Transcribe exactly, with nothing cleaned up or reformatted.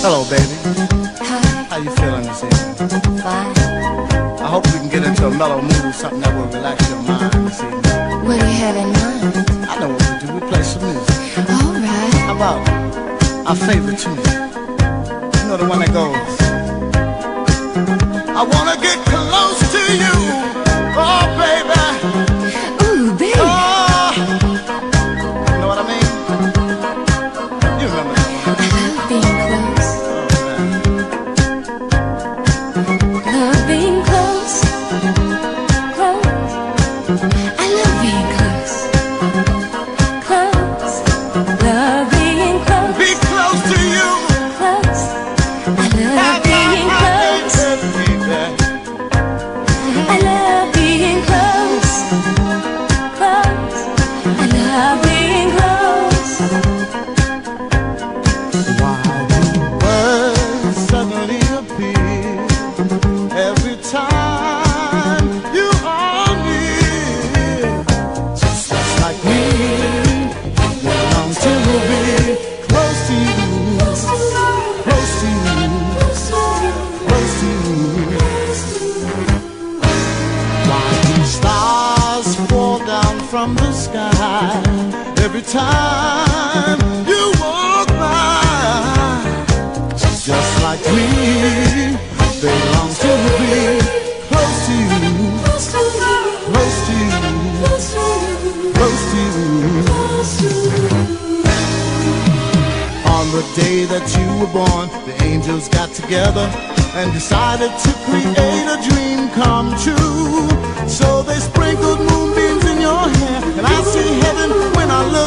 Hello, baby. Hi. How you feeling this evening? Fine. I hope we can get into a mellow mood, something that will relax your mind this evening. What do you have in mind? I know what we do. We play some music. All right. How about our favorite tune? You know the one that goes, I wanna get close to you, oh baby. Ooh, baby. Oh, you know what I mean? You remember that one? I love being close. Love being close. Close. I love being close. Close. Love being close. Be close to you. Close. I love being close. I love being close. Close. I love being close. Why do words suddenly appear every time you are near? Just like me, you long to be close to you, close to you, close to you. Why do stars fall down from the sky every time you walk by? Just like me, they long to be close to you, close to you, close to you. On the day that you were born, the angels got together and decided to create a dream come true. So they sprinkled moonbeams in your hair, and I see heaven when I look